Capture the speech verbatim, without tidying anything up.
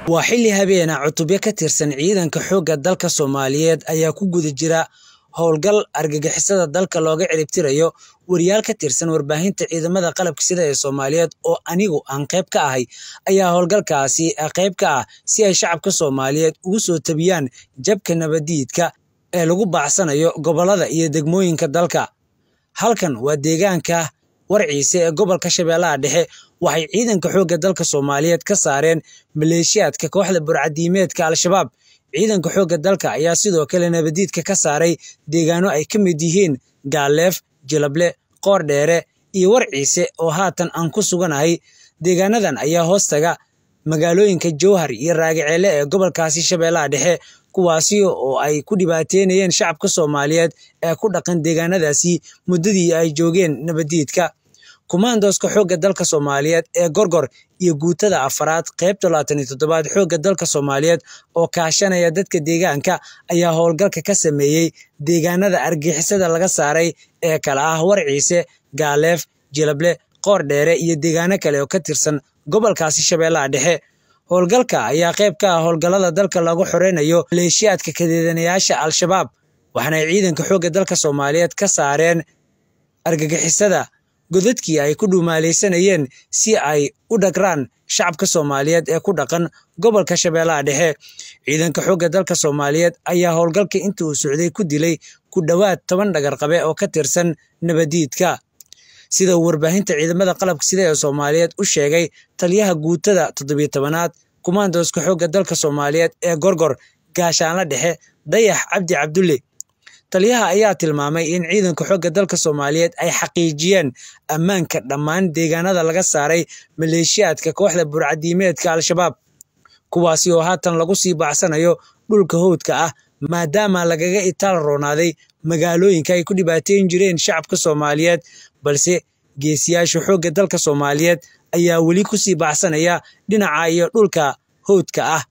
Waa xilli habeena cutubyo ka tirsan ciidanka xoogga dalka Soomaaliyeed ayaa ku guda jira howlgal argagixisada dalka looga ciribtirayo wariyaal ka tirsan warbaahinta ciidamada qalabka sida ee Soomaaliyeed oo anigu aan qayb ka ahay ayaa howlgalkaasi qayb ka ah si ay shacabka Soomaaliyeed ugu soo tabiyaan jabka nabadiidka ee lagu baacsanayo gobolada iyo degmooyinka dalka. Halkan waa deegaanka Warciise ee gobolka Shabeellaha Dhexe waxay ciidanka xoogga dalka Soomaaliyeed ka saareen maleeshiyaadka kooxda burcadiimeedka Al-Shabaab. Ciidanka xoogga dalka ayaa sidoo kale nabadiidka ka saaray deegaano ay ka mid yihiin Gaaleef, Jilable, Qoordheere iyo Warciise oo haatan aan ku suganahay. Deegaanadan ayaa hoostaga magaalooyinka Jowhar iyo Raagaceele ee gobolkaasi Shabeellaha Dhexe kuwaasi oo ay ku dhibaateynayeen shacabka Soomaaliyeed ee ku dhaqan deegaanadaasi muddadii ay joogeen nabadiidka. Kumaandooska xoogga dalka Soomaaliyeed ee Gorgor iyo guutada afaraad qaybta labaatan iyo toddobaad xoogga dalka Soomaaliyeed oo kaashanaya dadka deegaanka ayaa howlgalka ka sameeyay deegaanada argagixisada laga saaray ee kala ah Warciise, Gaaleef, Jilable, Qoordheere iyo deegaano kale oo ka tirsan gobolkaasi Shabeellaha Dhexe. Howlgalka ayaa qayb ka ah howlgallada dalka lagu xoreynayo maleeshiyaadka kadeedanayaasha Al-Shabaab waxaana ciidanka xoogga dalka Soomaaliyeed ka saareen argagixisada godadkii ay ku dhumaaleysanayeen si ay u dhagraan shacabka Soomaaliyeed ee ku dhaqan gobolka Shabeellaha Dhexe. Ciidanka xoogga dalka Soomaaliyeed ayaa howlgalka intii uu socday ku dilay ku dhawaad toban dhagar qabe oo ka tirsan nabadiidka. Sida warbaahinta ciidamada qalabka sida ee Soomaaliyeed u sheegay taliyaha guutada toddoba iyo tobanaad kumaandooska xoogga dalka Soomaaliyeed ee Gorgor Gaashaanle Dhexe Dayax Cabdi Cabdulle. Taliyaha ayaa tilmaamay in ciidanka xoogga dalka Soomaaliyeed ay xaqiijiyeen ammaanka dhammaan deegaanada laga saaray maleeshiyaadka kooxda burcadiimeedka Al-Shabaab kuwaasi oo haatan lagu sii baacsanayo dhulka howdka ah maadaama lagaga itaal roonaaday magaalooyinka ay ku dhibaateyn jireen shacabka Soomaaliyeed balse geesiyaasha xoogga dalka Soomaaliyeed ayaa weli ku sii baacsanaya dhinaca iyo dhulka howdka ah.